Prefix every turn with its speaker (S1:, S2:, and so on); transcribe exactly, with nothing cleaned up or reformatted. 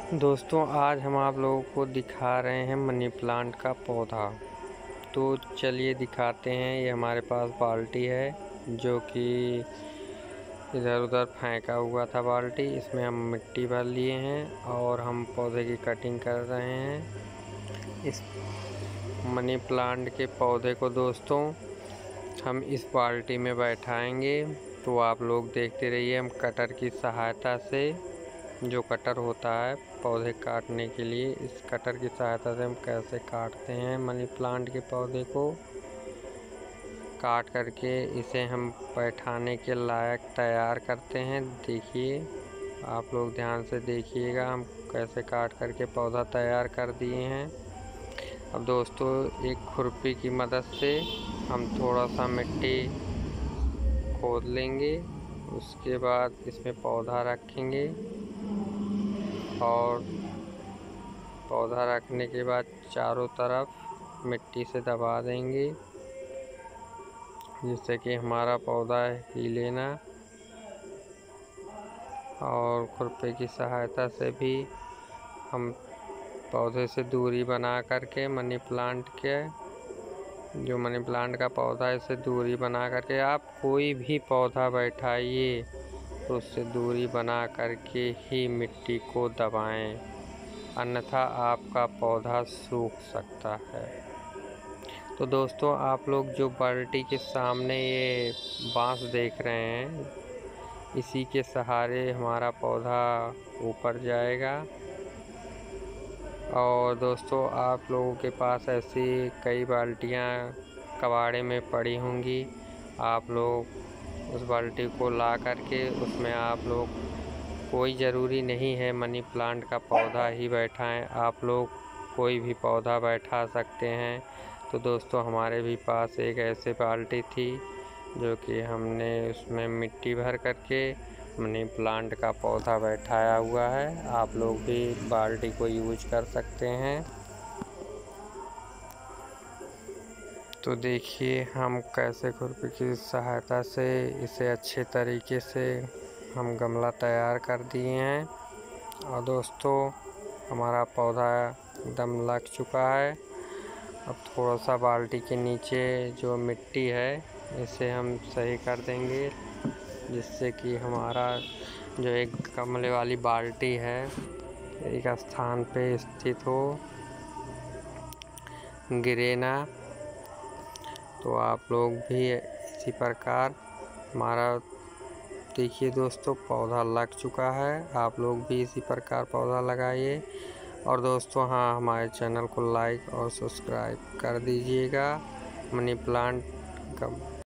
S1: दोस्तों आज हम आप लोगों को दिखा रहे हैं मनी प्लांट का पौधा। तो चलिए दिखाते हैं। ये हमारे पास बाल्टी है जो कि इधर उधर फेंका हुआ था बाल्टी। इसमें हम मिट्टी भर लिए हैं और हम पौधे की कटिंग कर रहे हैं। इस मनी प्लांट के पौधे को दोस्तों हम इस बाल्टी में बैठाएंगे। तो आप लोग देखते रहिए। हम कटर की सहायता से, जो कटर होता है पौधे काटने के लिए, इस कटर की सहायता से हम कैसे काटते हैं मनी प्लांट के पौधे को। काट करके इसे हम बैठाने के लायक तैयार करते हैं। देखिए, आप लोग ध्यान से देखिएगा हम कैसे काट करके पौधा तैयार कर दिए हैं। अब दोस्तों एक खुरपी की मदद से हम थोड़ा सा मिट्टी खोद लेंगे। उसके बाद इसमें पौधा रखेंगे और पौधा रखने के बाद चारों तरफ मिट्टी से दबा देंगे जिससे कि हमारा पौधा हिले ना। और खुरपी की सहायता से भी हम पौधे से दूरी बना करके मनी प्लांट के, जो मनी प्लांट का पौधा है, इससे दूरी बना करके आप कोई भी पौधा बैठाइए तो उससे दूरी बना करके ही मिट्टी को दबाएं, अन्यथा आपका पौधा सूख सकता है। तो दोस्तों आप लोग जो बाल्टी के सामने ये बांस देख रहे हैं, इसी के सहारे हमारा पौधा ऊपर जाएगा। और दोस्तों आप लोगों के पास ऐसी कई बाल्टियाँ कबाड़े में पड़ी होंगी। आप लोग उस बाल्टी को ला करके उसमें आप लोग, कोई ज़रूरी नहीं है मनी प्लांट का पौधा ही बैठाएं, आप लोग कोई भी पौधा बैठा सकते हैं। तो दोस्तों हमारे भी पास एक ऐसे बाल्टी थी जो कि हमने उसमें मिट्टी भर करके मनी प्लांट का पौधा बैठाया हुआ है। आप लोग भी बाल्टी को यूज कर सकते हैं। तो देखिए हम कैसे खुरपी की सहायता से इसे अच्छे तरीके से हम गमला तैयार कर दिए हैं। और दोस्तों हमारा पौधा एकदम लग चुका है। अब थोड़ा सा बाल्टी के नीचे जो मिट्टी है इसे हम सही कर देंगे जिससे कि हमारा जो एक गमले वाली बाल्टी है एक स्थान पे स्थित हो, गिरे ना। तो आप लोग भी इसी प्रकार, हमारा देखिए दोस्तों पौधा लग चुका है। आप लोग भी इसी प्रकार पौधा लगाइए। और दोस्तों हाँ, हमारे चैनल को लाइक और सब्सक्राइब कर दीजिएगा। मनी प्लांट का